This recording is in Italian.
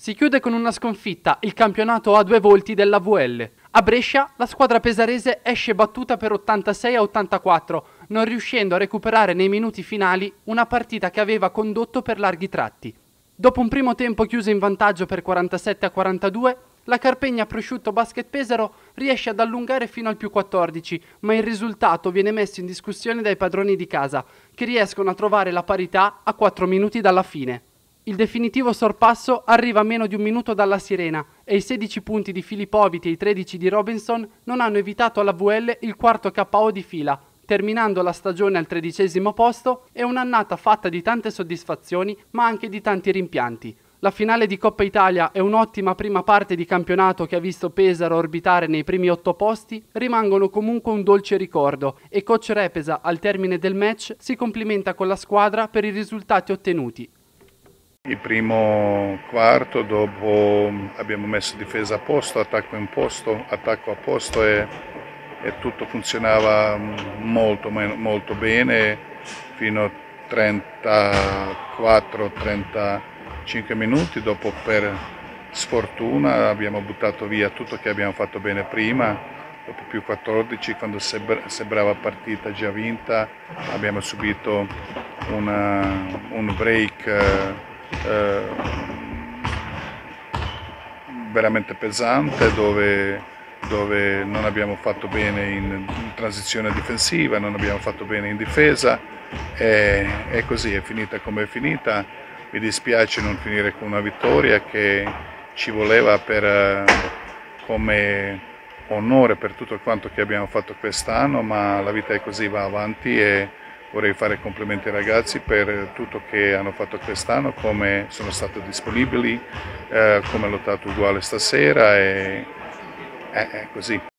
Si chiude con una sconfitta, il campionato a due volti della VL. A Brescia la squadra pesarese esce battuta per 86-84, non riuscendo a recuperare nei minuti finali una partita che aveva condotto per larghi tratti. Dopo un primo tempo chiuso in vantaggio per 47-42, la Carpegna Prosciutto Basket Pesaro riesce ad allungare fino al più 14, ma il risultato viene messo in discussione dai padroni di casa, che riescono a trovare la parità a 4 minuti dalla fine. Il definitivo sorpasso arriva a meno di un minuto dalla sirena e i 16 punti di Filippoviti e i 13 di Robinson non hanno evitato alla VL il quarto KO di fila, terminando la stagione al 13° posto e un'annata fatta di tante soddisfazioni ma anche di tanti rimpianti. La finale di Coppa Italia e un'ottima prima parte di campionato che ha visto Pesaro orbitare nei primi 8 posti rimangono comunque un dolce ricordo e coach Repesa al termine del match si complimenta con la squadra per i risultati ottenuti. Il primo quarto, dopo abbiamo messo difesa a posto, attacco a posto e tutto funzionava molto bene fino a 34-35 minuti. Dopo, per sfortuna, abbiamo buttato via tutto che abbiamo fatto bene prima. Dopo più 14, quando sembrava partita già vinta, abbiamo subito un break veramente pesante dove non abbiamo fatto bene in transizione difensiva, non abbiamo fatto bene in difesa e così è finita come è finita. Mi dispiace non finire con una vittoria che ci voleva come onore per tutto quanto che abbiamo fatto quest'anno, ma la vita è così, va avanti e vorrei fare complimenti ai ragazzi per tutto che hanno fatto quest'anno, come sono stati disponibili, come hanno lottato uguale stasera e così.